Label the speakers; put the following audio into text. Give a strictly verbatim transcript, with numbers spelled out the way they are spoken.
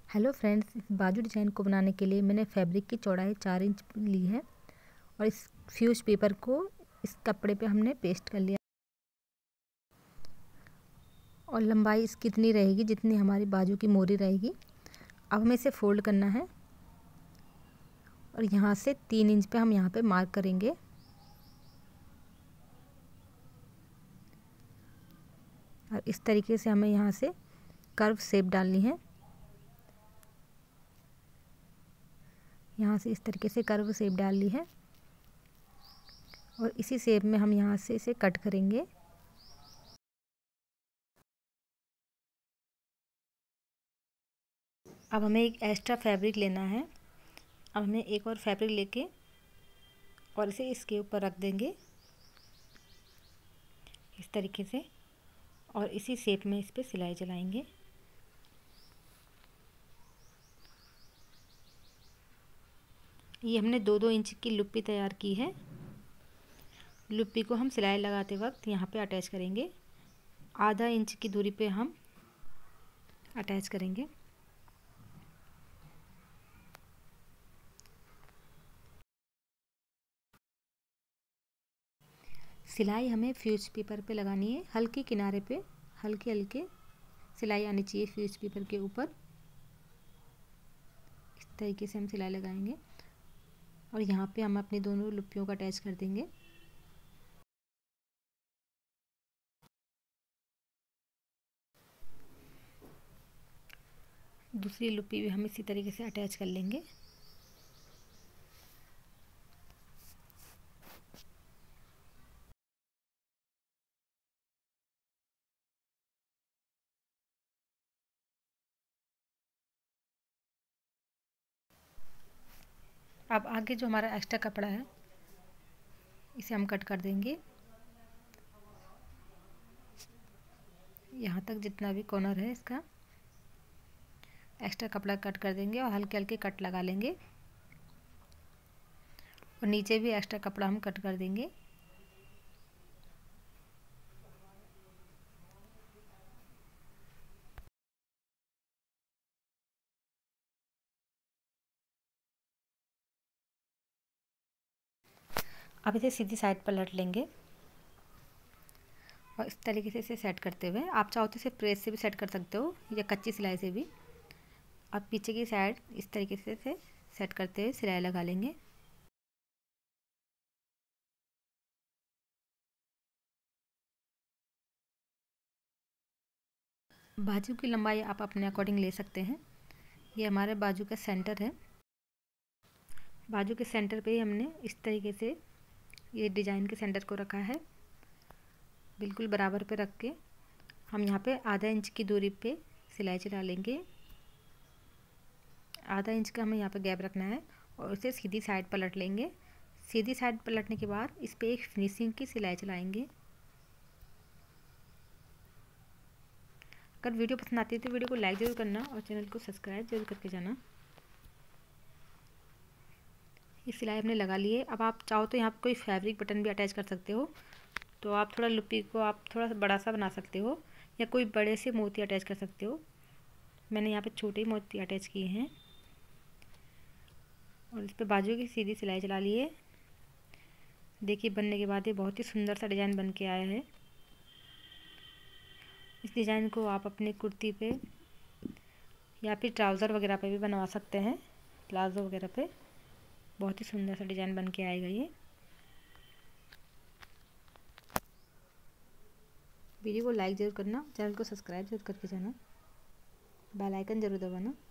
Speaker 1: Hello friends, इस बाजू design को बनाने के लिए मैंने फैब्रिक की चौड़ाई चार इंच ली है और इस फ्यूज पेपर को इस कपड़े पे हमने पेस्ट कर लिया और लंबाई इसकी इतनी रहेगी जितनी हमारी बाजू की मोरी रहेगी। अब हमें इसे फोल्ड करना है और यहाँ से तीन इंच पे हम यहाँ पे मार्क करेंगे। और इस तरीके से हमें यहाँ से कर्व शेप डालनी है। यहाँ से इस तरीके से कर्व शेप डाल ली है और इसी शेप में हम यहाँ से इसे कट करेंगे। अब हमें एक एक्स्ट्रा फैब्रिक लेना है। अब हमें एक और फैब्रिक लेके और इसे इसके ऊपर रख देंगे इस तरीके से और इसी शेप में इस पर सिलाई चलाएंगे। ये हमने दो दो इंच की लुप्पी तैयार की है। लुप्पी को हम सिलाई लगाते वक्त यहाँ पे अटैच करेंगे। आधा इंच की दूरी पे हम अटैच करेंगे। सिलाई हमें फ्यूज पेपर पे लगानी है, हल्की किनारे पे हल्के हल्के सिलाई आनी चाहिए फ्यूज पेपर के ऊपर। इस तरीके से हम सिलाई लगाएंगे और यहाँ पे हम अपनी दोनों लुप्पियों को अटैच कर देंगे। दूसरी लुप्पी भी हम इसी तरीके से अटैच कर लेंगे। अब आगे जो हमारा एक्स्ट्रा कपड़ा है इसे हम कट कर देंगे। यहाँ तक जितना भी कॉर्नर है इसका एक्स्ट्रा कपड़ा कट कर देंगे और हल्के हल्के कट लगा लेंगे और नीचे भी एक्स्ट्रा कपड़ा हम कट कर देंगे। अब इसे सीधी साइड पर लट लेंगे और इस तरीके से इसे सेट करते हुए आप चाहो तो इसे प्रेस से भी सेट कर सकते हो या कच्ची सिलाई से भी। अब पीछे की साइड इस तरीके से इसे सेट करते हुए सिलाई लगा लेंगे। बाजू की लंबाई आप अपने अकॉर्डिंग ले सकते हैं। ये हमारे बाजू का सेंटर है। बाजू के सेंटर पे ही हमने इस तरीके से ये डिज़ाइन के सेंटर को रखा है। बिल्कुल बराबर पे रख के हम यहाँ पे आधा इंच की दूरी पे सिलाई चला लेंगे। आधा इंच का हमें यहाँ पे गैप रखना है और उसे सीधी साइड पलट लेंगे। सीधी साइड पलटने के बाद इस पे एक फिनिशिंग की सिलाई चलाएंगे। अगर वीडियो पसंद आती है तो वीडियो को लाइक ज़रूर करना और चैनल को सब्सक्राइब जरूर करके जाना। ये सिलाई हमने लगा ली है। अब आप चाहो तो यहाँ पे कोई फैब्रिक बटन भी अटैच कर सकते हो। तो आप थोड़ा लुप्पी को आप थोड़ा सा बड़ा सा बना सकते हो या कोई बड़े से मोती अटैच कर सकते हो। मैंने यहाँ पे छोटे मोती अटैच किए हैं और इस पे बाजू की सीधी सिलाई चला ली है। देखिए बनने के बाद ये बहुत ही सुंदर सा डिज़ाइन बन के आया है। इस डिज़ाइन को आप अपनी कुर्ती पे या फिर ट्राउज़र वगैरह पे भी बनवा सकते हैं, प्लाजो वगैरह पे। बहुत ही सुंदर सा डिज़ाइन बन के आएगा ये। वीडियो को लाइक ज़रूर करना, चैनल को सब्सक्राइब जरूर करके जाना, बेल आइकन ज़रूर दबाना।